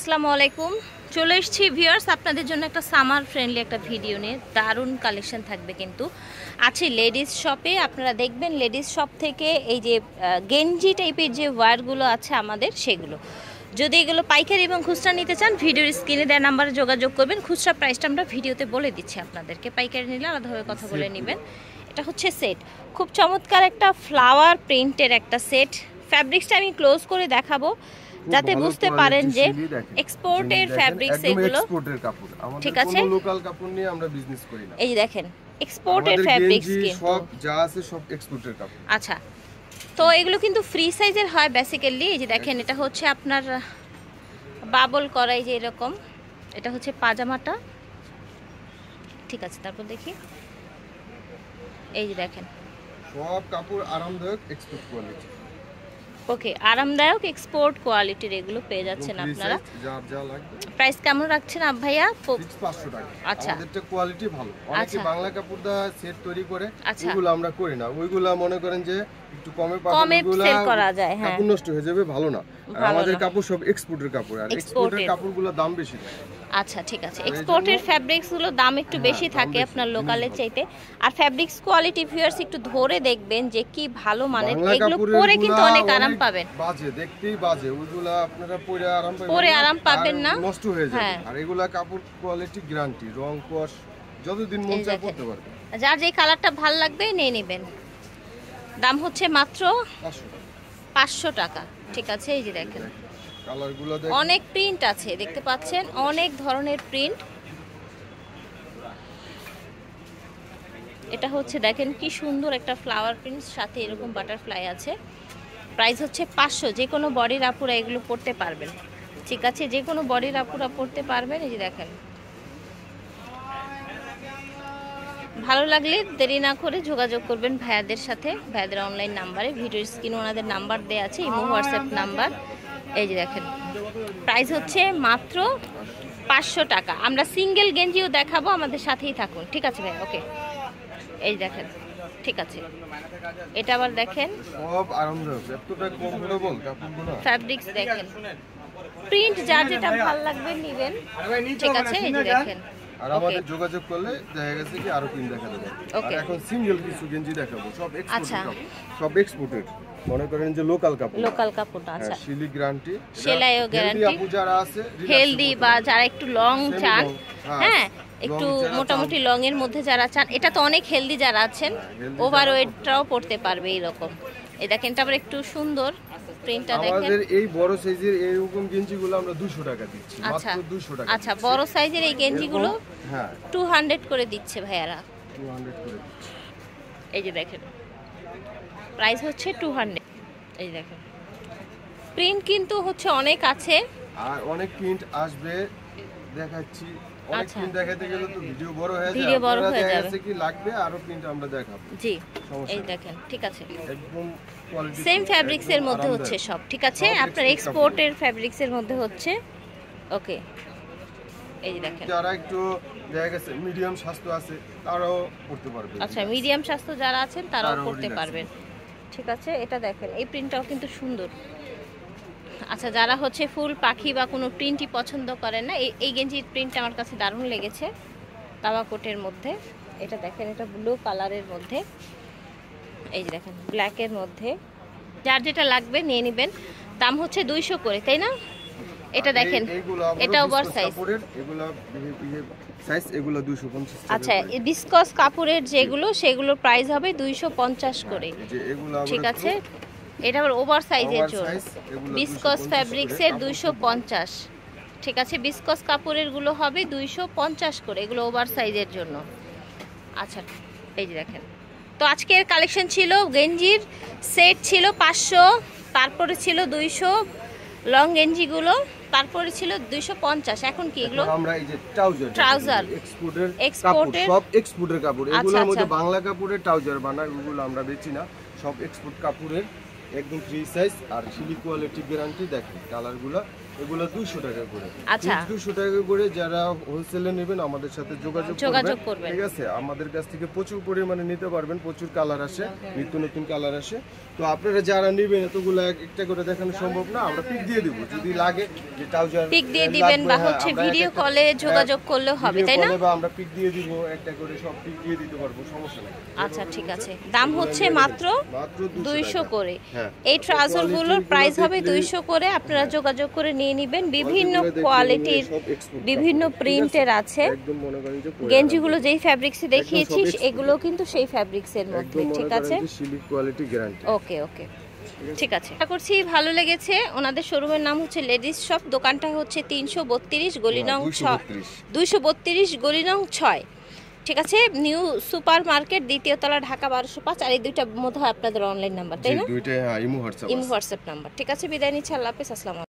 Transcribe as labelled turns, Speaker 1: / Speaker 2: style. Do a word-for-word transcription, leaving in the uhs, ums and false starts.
Speaker 1: আসসালামু আলাইকুম। চলে এসেছি ভিউয়ার্স আপনাদের জন্য একটা সামার ফ্রেন্ডলি একটা ভিডিও নিয়ে। দারুণ কালেকশন থাকবে কিন্তু আছে লেডিস শপে। আপনারা দেখবেন লেডিস শপ থেকে এই যে গেঞ্জি টাইপের যে ওয়্যারগুলো আছে আমাদের, সেগুলো যদি এগুলো পাইকারি এবং খুচরা নিতে চান ভিডিওর স্ক্রিনে দেওয়া নাম্বারে যোগাযোগ করবেন। খুচরা প্রাইসটা আমরা ভিডিওতে বলে দিচ্ছি আপনাদেরকে, পাইকারি নিলে আলাদাভাবে কথা বলে নেবেন। এটা হচ্ছে সেট, খুব চমৎকার একটা ফ্লাওয়ার প্রিন্টের একটা সেট। ফ্যাব্রিক্সটা আমি ক্লোজ করে দেখাবো যাতে বুঝতে পারেন যে এক্সপোর্টের ফ্যাব্রিক্স এগুলো,
Speaker 2: এক্সপোর্টের কাপড়। আমাদের
Speaker 1: ঠিক আছে,
Speaker 2: কোনো লোকাল কাপড় নিয়ে আমরা বিজনেস করি না।
Speaker 1: এই দেখেন এক্সপোর্টের ফ্যাব্রিক্স কিন্তু
Speaker 2: সব যা আছে সব এক্সপোর্টের কাপড়।
Speaker 1: আচ্ছা, তো এগুলো কিন্তু ফ্রি সাইজের হয় বেসিক্যালি। এই যে দেখেন এটা হচ্ছে আপনার বাবল করা, এই যে এরকম, এটা হচ্ছে পাজামাটা, ঠিক আছে। তারপর দেখি এই যে দেখেন
Speaker 2: সব কাপড় আরামদায়ক এক্সপোর্ট কোয়ালিটি।
Speaker 1: ওকে, আরামদায়ক এক্সপোর্ট কোয়ালিটির এগুলো পেয়ে যাচ্ছেন আপনারা।
Speaker 2: যার যা লাগবে।
Speaker 1: প্রাইস কেমন রাখছেন আপ ভাইয়া?
Speaker 2: পাঁচশো টাকা।
Speaker 1: আচ্ছা,
Speaker 2: আমাদেরটা কোয়ালিটি ভালো। অনেকে বাংলা কাপড় দা সেট তৈরি করে, ওগুলো আমরা করি না। ওইগুলা মনে করেন যে একটু কমে পাবেন,
Speaker 1: কমে সেল করা যায়, হ্যাঁ,
Speaker 2: কাপড় নষ্ট হয়ে যাবে, ভালো না। আমাদের কাপড় সব এক্সপোর্টের কাপড়, আর এক্সপোর্টের কাপড়গুলো দাম বেশি থাকে।
Speaker 1: আচ্ছা, ঠিক আছে। এক্সপোর্টের ফ্যাব্রিক্স গুলো দাম একটু বেশি থাকে আপনার লোকালের চাইতে। আর ফ্যাব্রিক্স কোয়ালিটি ভিউয়ার্স একটু ধরে দেখবেন যে কি ভালো মানের, এগুলো পরে কিন্তু অনেক আরাম পাবেন।
Speaker 2: বাজে দেখতেই বাজে, ওইগুলা আপনারা পরে আরাম পাবেন,
Speaker 1: পরে আরাম পাবেন না,
Speaker 2: নষ্ট হয়ে যাবে। আর এগুলা কাপড় কোয়ালিটি গ্যারান্টি, রং কোয়াশ যতদিন মন চায় পরতে পারবেন।
Speaker 1: যার যে কালারটা ভালো লাগবে নিয়ে নেবেন। দাম হচ্ছে মাত্র পাঁচশো টাকা, ঠিক আছে। এই যে দেখেন
Speaker 2: কালারগুলো দেখেন,
Speaker 1: অনেক প্রিন্ট আছে, দেখতে পাচ্ছেন অনেক ধরনের প্রিন্ট। এটা হচ্ছে দেখেন কি সুন্দর একটা ফ্লাওয়ার প্রিন্ট, সাথে এরকম বাটারফ্লাই আছে। প্রাইস হচ্ছে পাঁচশো। যে কোনো বডির আপুরা এগুলো পরতে পারবেন, ঠিক আছে, যে কোনো বডির আপুরা পরতে পারবেন। এই যে দেখেন, ভালো লাগলে দেরি না করে যোগাযোগ করবেন ভাইয়াদের সাথে, ভাইয়াদের অনলাইন নাম্বারে। ভিডিওর স্ক্রিনে ওনাদের নাম্বার দেওয়া আছে, ইমো হোয়াটসঅ্যাপ নাম্বার। এই যে দেখেন প্রাইস হচ্ছে মাত্র পাঁচশো টাকা। আমরা সিঙ্গেল গেঞ্জিও দেখাবো, আমাদের সাথেই থাকুন, ঠিক আছে ভাই? ওকে, এই দেখেন, ঠিক আছে। এটা আবার দেখেন
Speaker 2: সব আরামদায়ক, এতটা কমফোর্টেবল কাপড়গুলো।
Speaker 1: ফ্যাব্রিক্স দেখেন, প্রিন্ট যার যেটা ভালো লাগবে নেবেন, ঠিক আছে। এই যে দেখেন,
Speaker 2: আর আমাদের যোগাযোগ করলে দেখা গেছে কি আরো প্রিন্ট দেখা যাবে। আর এখন সিঙ্গেল কিছু গেঞ্জি দেখাবো, সব এক্সপোর্টেড কাপড়, সব এক্সপোর্টেড। মনে করেন যে লোকাল কাপড়,
Speaker 1: লোকাল কাপড়। আচ্ছা,
Speaker 2: শিলি গ্যারান্টি,
Speaker 1: সেলাইও গ্যারান্টি।
Speaker 2: আপু যারা আছে
Speaker 1: হেলদি বা যারা একটু লং চান, হ্যাঁ, একটু মোটামুটি লং এর মধ্যে যারা চান, এটা তো অনেক হেলদি যারা আছেন, ওভারওয়েটটাও পড়তে পারবে এইরকম। এই দেখেন, এটা আবার একটু সুন্দর প্রিন্টটা দেখেন।
Speaker 2: আমাদের এই বড় সাইজের এইরকম গেঞ্জিগুলো আমরা দুশো টাকা দিচ্ছি, মাত্র দুশো টাকা।
Speaker 1: আচ্ছা, বড় সাইজের এই গেঞ্জিগুলো হ্যাঁ দুশো করে দিচ্ছে ভাইয়ারা,
Speaker 2: দুশো করে দিচ্ছে।
Speaker 1: এই যে দেখেন প্রাইস হচ্ছে দুশো। এই দেখেন প্রিন্ট কিন্তু হচ্ছে অনেক আছে,
Speaker 2: আর অনেক প্রিন্ট আসবে, দেখাচ্ছি। অনেক প্রিন্ট দেখাতে গেলে তো ভিডিও বড় হয়ে যাবে,
Speaker 1: ভিডিও বড় হয়ে যাবে।
Speaker 2: আছে কি লাগবে আরো প্রিন্ট আমরা দেখাবো,
Speaker 1: জি। এই দেখেন, ঠিক আছে,
Speaker 2: একদম কোয়ালিটি
Speaker 1: সেম ফ্যাব্রিক্স এর মধ্যে হচ্ছে সব, ঠিক আছে। আপনার এক্সপোর্টের ফ্যাব্রিক্স এর মধ্যে হচ্ছে। ওকে, এই যে দেখেন,
Speaker 2: যারা একটু দেখা গেছে মিডিয়াম স্বাস্থ্য আছে তারাও পড়তে পারবে।
Speaker 1: আচ্ছা, মিডিয়াম স্বাস্থ্য যারা আছেন তারাও পড়তে পারবেন, ঠিক আছে। এটা দেখেন, এই প্রিন্টটাও কিন্তু সুন্দর। আচ্ছা, যারা হচ্ছে ফুল পাখি বা কোনো প্রিন্টই পছন্দ করেন না, এই এই গেঞ্জির প্রিন্টটা আমার কাছে দারুণ লেগেছে, তাওয়া কোটের মধ্যে। এটা দেখেন, এটা ব্লু কালারের মধ্যে, এই যে দেখেন ব্ল্যাকের মধ্যে। যার যেটা লাগবে নিয়ে নেবেন। দাম হচ্ছে দুইশো করে, তাই না? এটা দেখেন, এটা ওভার সাইজ,
Speaker 2: এগুলো সাইজ, এগুলো দুইশো পঞ্চাশ।
Speaker 1: আচ্ছা, এই বিসকস কাপড়ের যেগুলো সেগুলোর প্রাইস হবে দুইশো পঞ্চাশ করে, ঠিক আছে। এটা আবার ওভার সাইজের জন্য বিসকস ফ্যাব্রিক্সের দুইশো পঞ্চাশ, ঠিক আছে। বিসকস কাপড়ের গুলো হবে দুইশো পঞ্চাশ করে, এগুলো ওভার সাইজের জন্য। আচ্ছা, এই যে দেখেন, তো আজকের কালেকশন ছিল গেঞ্জির সেট ছিল পাঁচশো, তারপরে ছিল দুইশো লং গেঞ্জিগুলো, তারপরে ছিল দুইশো পঞ্চাশ। এখন কি এগুলো?
Speaker 2: আমরা এই যে ট্রাউজার,
Speaker 1: ট্রাউজার
Speaker 2: এক্সপোর্টের কাপড়, সব এক্সপোর্টের কাপড়। এগুলোর মধ্যে বাংলা কাপড়ের ট্রাউজার বানায়, ওগুলো আমরা বেচি না, সব এক্সপোর্ট কাপড়ের, একদম ফ্রি সাইজ আর সিলি কোয়ালিটি গ্যারান্টি। দেখেন কালারগুলো, এগুলো দুইশো টাকা করে।
Speaker 1: আচ্ছা,
Speaker 2: দুইশো টাকা করে। যারা হোলসেলে নেবেন আমাদের সাথে যোগাযোগ
Speaker 1: যোগাযোগ করবেন,
Speaker 2: ঠিক আছে। আমাদের কাছ থেকে প্রচুর পরিমাণে নিতে পারবেন, প্রচুর কালার আসে, নিত্য নতুন কালার আসে। তো আপনারা যারা নেবেন এতগুলো একটা করে দেখানো সম্ভব না, আমরা পিক দিয়ে দিব যদি লাগে যে ট্রাউজার
Speaker 1: পিক দিয়ে দিবেন বা হচ্ছে ভিডিও কলে যোগাযোগ করলে হবে, তাই না?
Speaker 2: বা আমরা পিক দিয়ে দিব, একটা করে সব পিক দিয়ে দিতে পারবো, সমস্যা নেই।
Speaker 1: আচ্ছা ঠিক আছে, দাম হচ্ছে মাত্র
Speaker 2: মাত্র
Speaker 1: দুইশো করে।
Speaker 2: হ্যাঁ,
Speaker 1: এই ট্রাউজারগুলোর প্রাইস হবে দুইশো করে, আপনারা যোগাযোগ করে নিয়ে নেবেন। বিভিন্ন কোয়ালিটির বিভিন্ন প্রিন্টের আছে।
Speaker 2: একদম মনে করেন যে
Speaker 1: গেঞ্জিগুলো যেই ফ্যাব্রিক্সে দেখিয়েছিস এগুলো কিন্তু সেই ফ্যাব্রিক্সের মধ্যে, ঠিক আছে?
Speaker 2: Silk quality guarantee.
Speaker 1: Okay okay ঠিক আছে, আশা করছি ভালো লেগেছে। ওনাদের শোরুমের নাম হচ্ছে লেডিস শপ, দোকানটা হচ্ছে তিনশো বত্রিশ গলি নং দুইশো বত্রিশ গলি নং ছয়, ঠিক আছে? নিউ সুপার মার্কেট, দ্বিতীয় তলা, ঢাকা বারোশো পাঁচ। আর এই দুইটা মধ্যে আপনাদের অনলাইন নাম্বার, তাই না?
Speaker 2: দুইটা imo WhatsApp
Speaker 1: imo WhatsApp number, ঠিক আছে? বিদায় নিচ্ছি, আল্লাহ হাফেজ, আসসালামু আলাইকুম।